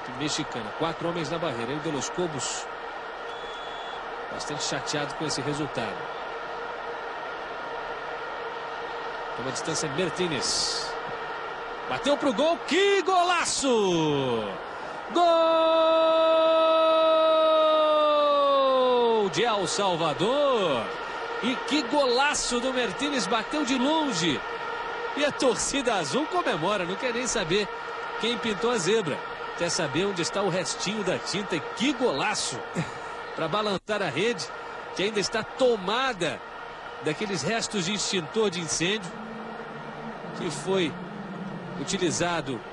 equipe mexicana. 4 homens na barreira. E o de Los Cobos bastante chateado com esse resultado. Toma a distância Martínez. Bateu pro gol. Que golaço! Gol de El Salvador. E que golaço do Martínez. Bateu de longe. E a torcida azul comemora. Não quer nem saber quem pintou a zebra. Quer saber onde está o restinho da tinta. E que golaço para balançar a rede, que ainda está tomada daqueles restos de extintor de incêndio que foi utilizado